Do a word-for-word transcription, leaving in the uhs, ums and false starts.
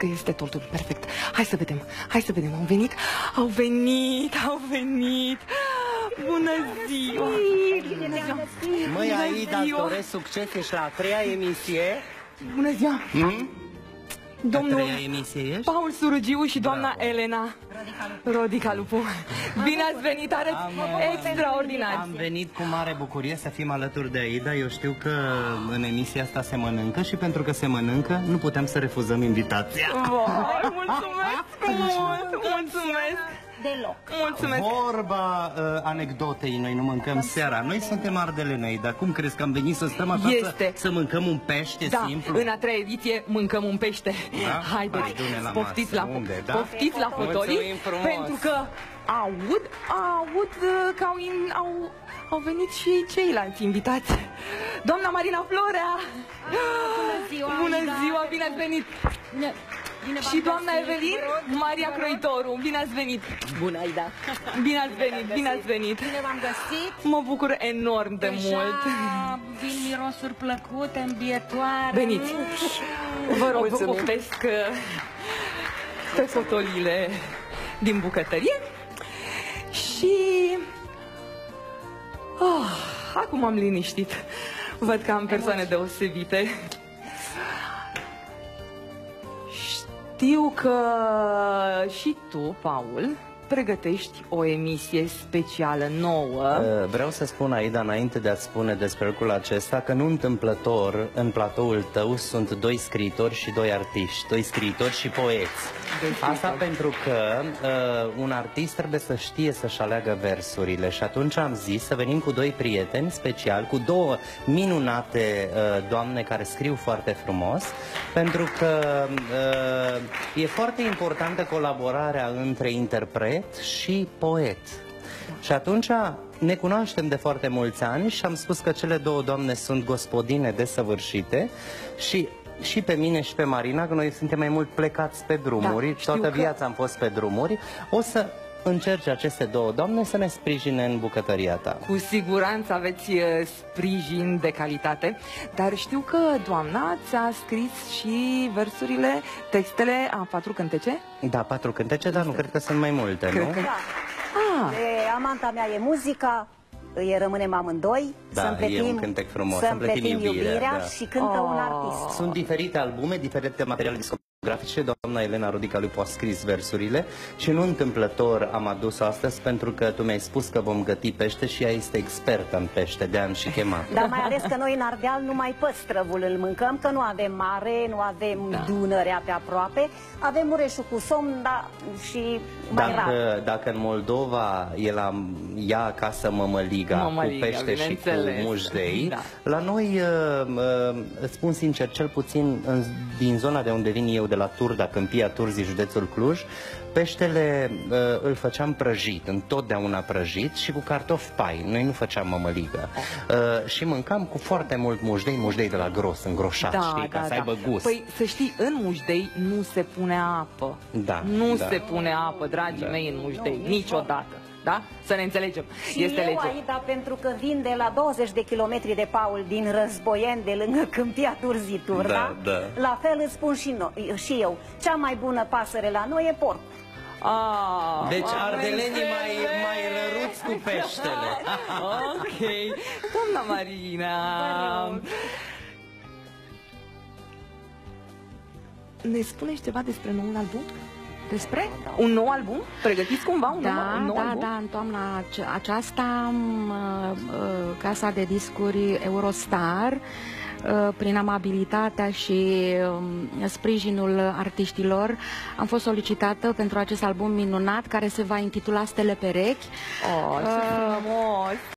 că este totul perfect. Hai să vedem, hai să vedem. Au venit, au venit, au venit. Bună ziua! Bună ziua! Măi, Aida, îți doresc succes, ești la a treia emisie. Bună ziua! Hmm? Domnul a treia emisie ești? Paul Surugiu și doamna Bravo. Elena Rodica Lupu. Bine ați venit, arăți extraordinar. Am venit cu mare bucurie să fim alături de Aida. Eu știu că în emisia asta se mănâncă și pentru că se mănâncă, nu putem să refuzăm invitația. Vai, mulțumesc mult, mulțumesc. Deloc. Mulțumesc. Vorba uh, anecdotei, noi nu mâncăm seara. Noi suntem ardelenei, dar cum crezi că am venit să stăm așa Este. să, să mâncăm un pește Da, simplu? în a treia ediție mâncăm un pește. Da? Haideți, Hai, du-ne la poftiți masă. la, Unde, da? poftiți la fotolii, Mulțumim frumos. pentru că aud, aud uh, că au, in, au, au venit și ceilalți invitați. Doamna Marina Florea! Bună ziua, Bună Aida. ziua, bine ați venit! Bine, bine Și v-am doamna găsit. Evelin, Maria Croitoru, bine ați venit! Bună, Aida. Bine ați venit, bine ați venit! Bine v-am găsit. Mă bucur enorm de Deja mult! vin mirosuri plăcute, îmbietoare. Veniți! Vă rog, vă poftesc uh, pe fotolile din bucătărie și... Oh, acum am liniștit. Văd că am persoane deosebite. Știu că și tu, Paul, pregătești o emisie specială nouă. Uh, Vreau să spun, Aida, înainte de a-ți spune despre lucrul acesta, că nu întâmplător în platoul tău sunt doi scriitori și doi artiști, doi scriitori și poeți. Asta pentru că uh, un artist trebuie să știe să-și aleagă versurile și atunci am zis să venim cu doi prieteni special, cu două minunate uh, doamne care scriu foarte frumos, pentru că uh, e foarte importantă colaborarea între interpret și poet. Și atunci ne cunoaștem de foarte mulți ani și am spus că cele două doamne sunt gospodine desăvârșite și și pe mine și pe Marina, că noi suntem mai mult plecați pe drumuri, Da, toată că... viața am fost pe drumuri, o să încerce aceste două doamne să ne sprijine în bucătăria ta. Cu siguranță aveți uh, sprijin de calitate, dar știu că doamna ți-a scris și versurile, textele a patru cântece? Da, patru cântece, dar nu cred că sunt mai multe, Cred nu? că- Da. Ah, E, amanta mea e muzica, e, rămânem amândoi, Da, să împletim, e un cântec frumos, să să împletim împletim iubirea, iubirea da. și cântă Oh. un artist. Sunt diferite albume, diferite materiale discografice. Doamna Elena Rodica Lupu a scris versurile și nu întâmplător am adus-o astăzi pentru că tu mi-ai spus că vom găti pește și ea este expertă în pește, de am și chemat. Dar mai ales că noi în Ardeal numai păstrăvul îl mâncăm, că nu avem mare, nu avem Da. Dunărea pe aproape, avem Mureșul cu somn, dar și mai rar. Dacă, dacă în Moldova e la ea acasă mămăliga, Mămăliga, cu pește și cu bineînțeles. mușdei, Da. la noi, uh, uh, îți spun sincer, cel puțin în, din zona de unde vin eu, de la Turda, Câmpia Turzii, județul Cluj, peștele uh, îl făceam prăjit, întotdeauna prăjit și cu cartofi pai. Noi nu făceam mămăligă. Uh, și mâncam cu foarte mult mușdei, mușdei de la gros, îngroșat, știi, ca să aibă gust. Păi să știi, în mușdei nu se pune apă. Da, Nu da. se pune apă, dragii Da. mei, în mușdei, niciodată. Da? Să ne înțelegem. Și Este eu, lege. Aida, pentru că vin de la douăzeci de kilometri de Paul din Războieni, de lângă Câmpia Turzii Turda, Da, da. la fel îți spun și, no- și eu, cea mai bună pasăre la noi e porc. Ah, Deci am ardelenii mai, înțeles. mai răruți cu peștele. Ok. Doamna Marina, ne spuneți ceva despre noul album? Despre? Un nou album? Pregătiți cumva un nou, Da, un nou da, album? da, în toamna ace- aceasta m, uh, uh, Casa de Discuri Eurostar, uh, prin amabilitatea și um, sprijinul artiștilor, am fost solicitată pentru acest album minunat care se va intitula Stele Perechi. Oh, ce frumos!